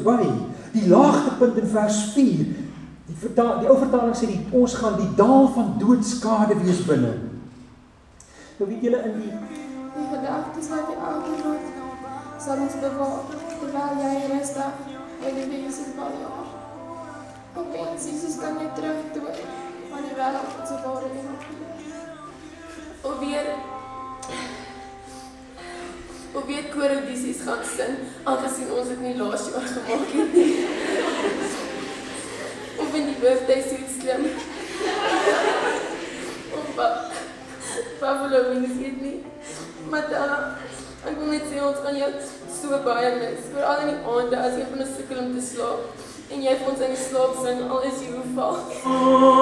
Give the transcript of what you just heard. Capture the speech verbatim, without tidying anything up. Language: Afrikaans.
verby. Die laagtepunt in vers vier, die, vertaal, die ou vertaling sê, die, ons gaan die daal van doodskade wees binne. Nou weet julle in die... Die gedagtes wat jy aangeroep, sal ons bewaar, terwyl jy rustig by die wese bewaar. Op eens Jesus kan jy terugdoen, van die wêreld wat sy ware evangelie. Of weer, of weer koorondisies gaan sing, aangezien ons het nie laas jaar gemaak het nie. Of in die birthday suits klim. Of Buffalo wings eet nie. Matella, ek wil net sê, ons gaan jou so baie mis, vooral in die aande as jy van ons sukkel om te slaap, en jy vir ons in die slaap sing, al is jy hoe val.